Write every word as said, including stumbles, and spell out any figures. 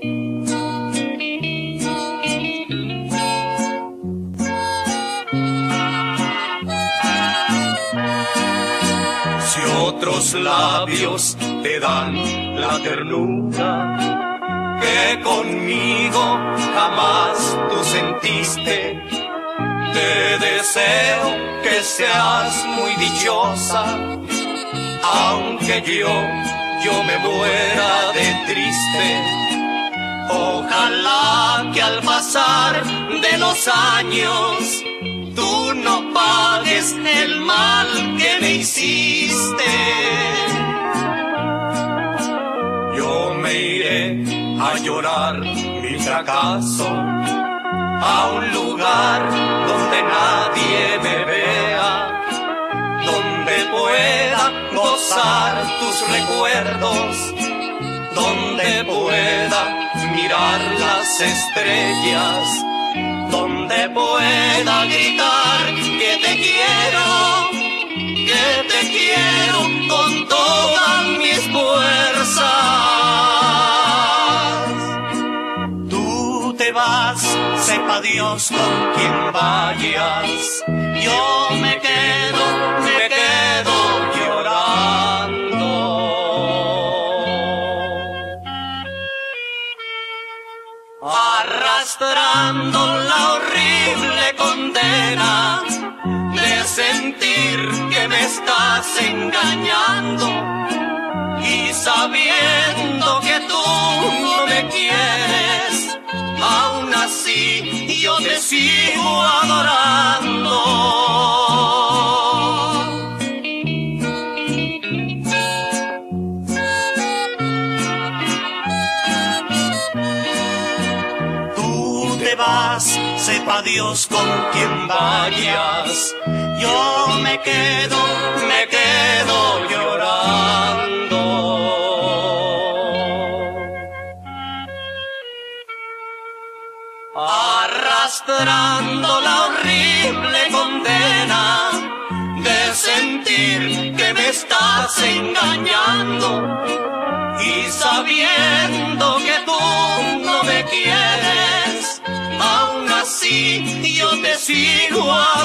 Si otros labios te dan la ternura que conmigo jamás tú sentiste, te deseo que seas muy dichosa, aunque yo, yo me muera de triste. Ojalá que al pasar de los años tú no pagues el mal que me hiciste. Yo me iré a llorar mi fracaso a un lugar donde nadie me vea, donde pueda gozar tus recuerdos, donde pueda mirar las estrellas, donde pueda gritar que te quiero, que te quiero con todas mis fuerzas. Tú te vas, sepa Dios con quien vayas, yo me quedo, me quedo llorando. Arrastrando la horrible condena de sentir que me estás engañando y sabiendo que tú no me quieres, aún así yo te sigo adorando. Sepa Dios con quien vayas, yo me quedo, me quedo llorando. Arrastrando la horrible condena de sentir que me estás engañando y sabiendo que tú no me quieres, aún así yo te sigo a